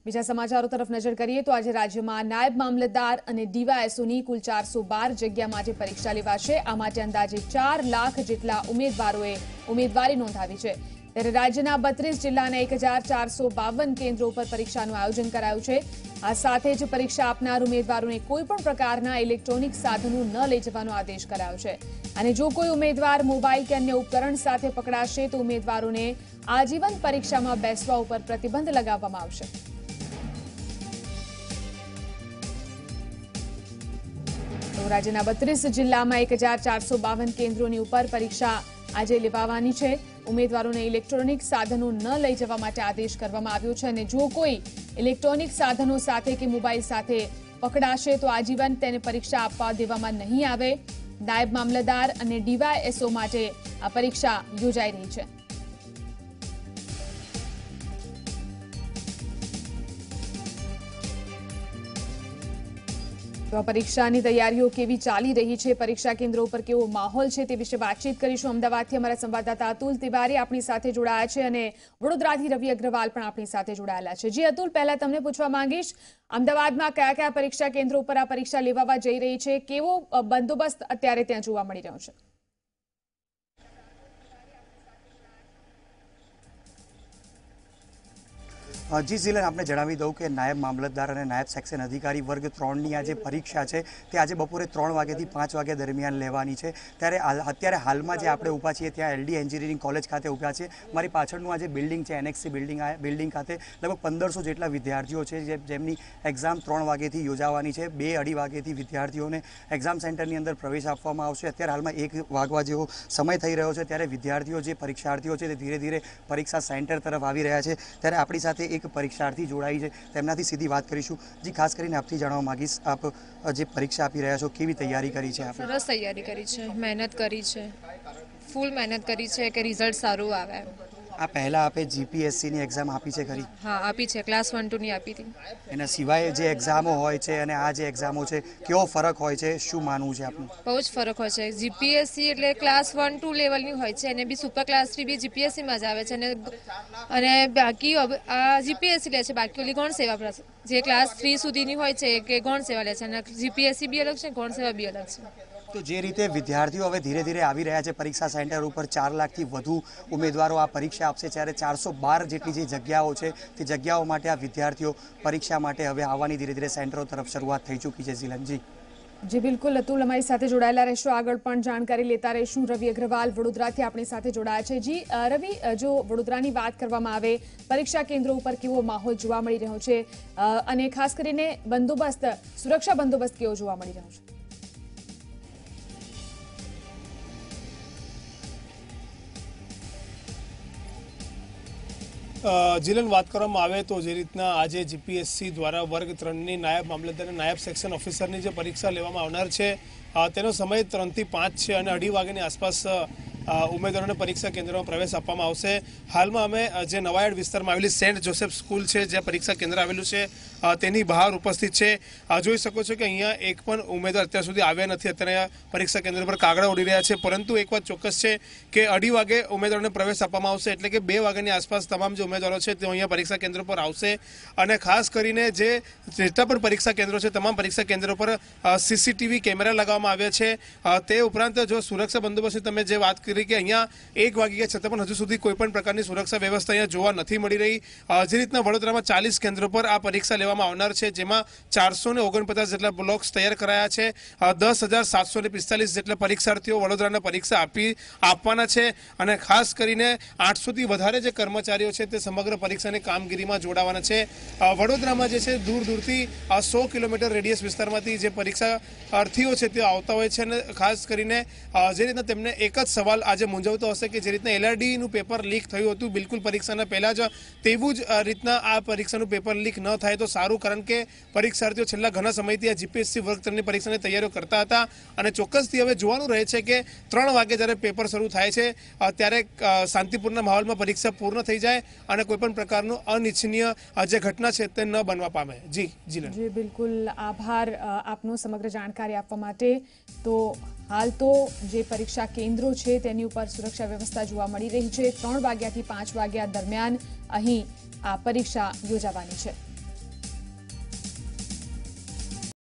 બીજા સમાચારો તરફ નજર કરીએ તો આજે રાજ્યમાં નાયબ મામલતદાર અને DYSOની કુલ 412 જગ્યામાં આજે પરીક્ષા લેવાશે। આ માટે અંદાજે 4 લાખ જેટલા ઉમેદવારોએ ઉમેદવારી નોંધાવી છે। ત્યારે રાજ્યના 32 જિલ્લાના 1452 કેન્દ્રો પર પરીક્ષાનું આયોજન કરાયું છે। આ સાથે જ પરીક્ષા આપનાર ઉમેદવારોને કોઈપણ પ્રકારના ઇલેક્ટ્રોનિક સાધનો ન લઈ જવાનો આદેશ કરાયો છે। અને જો કોઈ ઉમેદવાર મોબાઈલ કે અન્ય ઉપકરણ સાથે પકડાશે તો ઉમેદવારોને આજીવન પરીક્ષામાં બેસવા ઉપર પ્રતિબંધ લગાવવામાં આવશે। રાજ્યના 32 જિલ્લામાં 1452 કેન્દ્રોની ઉપર પરીક્ષા આજે લેવાવાની છે। ઉમેદવારોને ઇલેક્ટ્રોનિક સાધનો ન લઈ જવા માટે આદેશ કરવામાં આવ્યો છે અને જો કોઈ ઇલેક્ટ્રોનિક સાધનો સાથે કે મોબાઈલ સાથે પકડાશે તો આજીવન તેને પરીક્ષા આપવા દેવામાં નહીં આવે। નાયબ મામલતદાર અને DYSO માટે આ પરીક્ષા યોજાઈ રહી છે। તો પરીક્ષાની તૈયારીઓ કેવી ચાલી રહી છે, પરીક્ષા કેન્દ્રો પર કેવો માહોલ છે તે વિશે વાતચીત કરીશું। અમદાવાદથી અમારા સંવાદદાતા અતુલ તિવારી આપણી સાથે જોડાયા છે અને વડોદરાથી રવિ અગ્રવાલ પણ આપણી સાથે જોડાયેલા છે। જી અતુલ, પહેલા તમને પૂછવા માંગીશ, અમદાવાદમાં કયા કયા પરીક્ષા કેન્દ્રો પર આ પરીક્ષા લેવાવા જઈ રહી છે, કેવો બંદોબસ્ત અત્યારે ત્યાં જોવા મળી રહ્યો છે? જી જીલન, આપણે જણાવી દઉં કે નાયબ મામલતદાર અને નાયબ સેક્શન અધિકારી વર્ગ 3ની આ જે પરીક્ષા છે તે આજે બપોરે 3 વાગ્યાથી 5 વાગ્યા દરમિયાન લેવાની છે। ત્યારે અત્યારે હાલમાં જે આપણે ઊભા છીએ ત્યાં LD એન્જિનિયરિંગ કોલેજ ખાતે ઊભા છે। મારી પાછળનું આ જે બિલ્ડિંગ છે NXC બિલ્ડિંગ ખાતે લગભગ 1500 જેટલા વિદ્યાર્થીઓ છે જેમની એક્ઝામ 3 વાગ્યાથી યોજાવાની છે। 2-2:30 વાગ્યાથી વિદ્યાર્થીઓને એક્ઝામ સેન્ટરની અંદર પ્રવેશ આપવામાં આવશે। અત્યારે હાલમાં 1 વાગવા જેવો સમય થઈ રહ્યો છે ત્યારે વિદ્યાર્થીઓ જે પરીક્ષાર્થીઓ છે તે ધીરે ધીરે પરીક્ષા સેન્ટર તરફ આવી રહ્યા છે। ત્યારે આપણી સાથે એક પરીક્ષાર્થી જોડાઈ છે, તેમનાથી સીધી વાત કરીશું। જી, ખાસ કરીને આપથી જાણવા માંગીશ, આપ જે પરીક્ષા આપી રહ્યા છો કેવી તૈયારી કરી છે? આપે સરસ તૈયારી કરી છે, મહેનત કરી છે, ફૂલ મહેનત કરી છે કે રિઝલ્ટ સારું આવે। આ પહેલા આપે GPSCની એક્ઝામ આપી છે ખરી? હા, આપી છે, ક્લાસ 1-2ની આપી હતી। એના સિવાય જે એક્ઝામો હોય છે અને આ જે એક્ઝામો છે કેવો ફરક હોય છે, શું માનવું છે આપનું? બહુ જ ફરક હોય છે। GPSC એટલે ક્લાસ 1-2 લેવલની હોય છે અને બી સુપર ક્લાસ 3 બી GPSCમાં જ આવે છે અને બાકી આ GPSC લે છે, બાકી ઓલી ગૌણ સેવા જે ક્લાસ 3 સુધીની હોય છે કે ગૌણ સેવા લે છે અને GPSC બી અલગ છે, ગૌણ સેવા બી અલગ છે। તો જે રીતે વિદ્યાર્થીઓ હવે ધીરે ધીરે આવી રહ્યા છે પરીક્ષા સેન્ટર ઉપર, 4 લાખથી વધુ ઉમેદવારો આ પરીક્ષા આપશે, ત્યારે 412 જેટલી જે જગ્યાઓ છે તે જગ્યાઓ માટે આ વિદ્યાર્થીઓ પરીક્ષા માટે હવે આવવાની ધીરે ધીરે સેન્ટરો તરફ શરૂઆત થઈ ચૂકી છે। જીલનજી જી બિલકુલ, અતુલ અમારી સાથે જોડાયેલા રહેશો, આગળ પણ જાણકારી લેતા રહીશું। રવિ અગ્રવાલ વડોદરાથી આપણી સાથે જોડાયા છે। જી રવિ, જો વડોદરાની વાત કરવામાં આવે, પરીક્ષા કેન્દ્રો ઉપર કેવો માહોલ જોવા મળી રહ્યો છે અને ખાસ કરીને બંદોબસ્ત, સુરક્ષા બંદોબસ્ત કેવો જોવા મળી રહ્યો છે? જીલન, વાત કરવામાં આવે તો જે રીતના આજે GPSC દ્વારા વર્ગ 3ની નાયબ મામલતદાર અને નાયબ સેક્શન ઓફિસરની જે પરીક્ષા લેવામાં આવનાર છે તેનો સમય 3 થી 5 છે અને 2:30 વાગ્યાની આસપાસ ઉમેદવારોને પરીક્ષા કેન્દ્રમાં પ્રવેશ આપવામાં આવશે। હાલમાં અમે જે નવાયાર્ડ વિસ્તારમાં આવેલી સેન્ટ જોસેફ સ્કૂલ છે જ્યાં પરીક્ષા કેન્દ્ર આવેલું છે તેની બહાર ઉપસ્થિત છે। જોઈ શકો છો કે અહીંયા એક પણ ઉમેદવાર અત્યાર સુધી આવ્યા નથી। અત્યારે પરીક્ષા કેન્દ્ર પર કાગડા ઉડી રહ્યા છે, પરંતુ એક વાત ચોક્કસ છે કે 2:30 વાગે ઉમેદવારોને પ્રવેશ આપવામાં આવશે, એટલે કે 2 વાગ્યાની આસપાસ તમામ જે ઉમેદવારો છે તે અહીંયા પરીક્ષા કેન્દ્ર પર આવશે। અને ખાસ કરીને જેટલા પણ પરીક્ષા કેન્દ્રો છે તમામ પરીક્ષા કેન્દ્રો પર CCTV કેમેરા લગાવવામાં આવ્યા છે। તે ઉપરાંત જો સુરક્ષા બંદોબસ્તની તમે જે વાત કરી કે અહીંયા 1 વાગી ગયા છતાં પણ હજુ સુધી કોઈ પણ પ્રકારની સુરક્ષા વ્યવસ્થા અહીંયા જોવા નથી મળી રહી। જે રીતના વડોદરામાં 40 કેન્દ્રો પર આ પરીક્ષા લેવામાં આવનાર છે, જેમાં 449 જેટલા બ્લોક્સ તૈયાર કરાયા છે। 10,745 જેટલા પરીક્ષાર્થીઓ વડોદરાના પરીક્ષા આપવાના છે અને ખાસ કરીને 800થી વધારે જે કર્મચારીઓ છે તે સમગ્ર પરીક્ષાની કામગીરીમાં જોડાવાના છે। વડોદરામાં જે છે દૂર દૂરથી 100 કિલોમીટર રેડિયસ વિસ્તારમાંથી જે પરીક્ષાર્થીઓ છે તે આવતા હોય છે અને ખાસ કરીને જે રીતના તેમને એક જ સવાલ આજે મૂંઝવતો હશે કે જે રીતના LRDનું પેપર લીક થયું હતું બિલકુલ પરીક્ષાના પહેલા જ, તેવું જ રીતના આ પરીક્ષાનું પેપર લીક ન થાય તો સારું, કારણ કે પરીક્ષાર્થીઓ છેલ્લા ઘણા સમયથી આ GPSC વર્ગ 3ની પરીક્ષાની તૈયારીઓ કરતા હતા અને ચોક્કસથી હવે જોવાનું રહે છે કે 3 વાગે જ્યારે પેપર શરૂ થાય છે ત્યારે શાંતિપૂર્ણ માહોલમાં પરીક્ષા પૂર્ણ થઈ જાય અને કોઈપણ પ્રકારનું અનિચ્છનીય જે ઘટના છે તે ન બનવા પામે। જી બિલકુલ, આભાર આપનો સમગ્ર જાણકારી આપવા માટે। તો હાલ તો જે પરીક્ષા કેન્દ્રો છે તેની ઉપર સુરક્ષા વ્યવસ્થા જોવા મળી રહી છે। 3 વાગ્યાથી 5 વાગ્યા દરમિયાન અહીં આ પરીક્ષા યોજાવાની છે।